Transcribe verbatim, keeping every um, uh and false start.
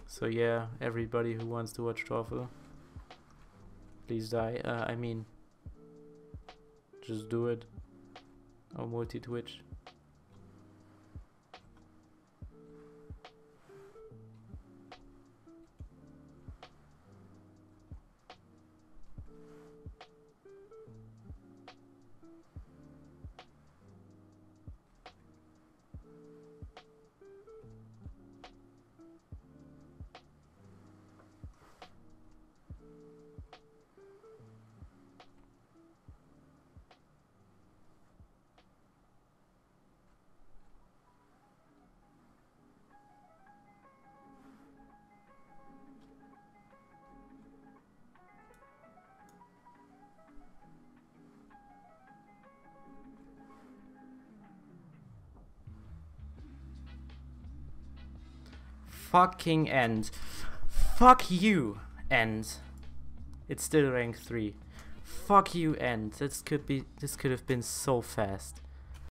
So yeah, everybody who wants to watch Torfel, please die. Uh, I mean, just do it. Or multi-twitch. Fucking end. Fuck you, end. It's still rank three. Fuck you, end. This could be. This could have been so fast.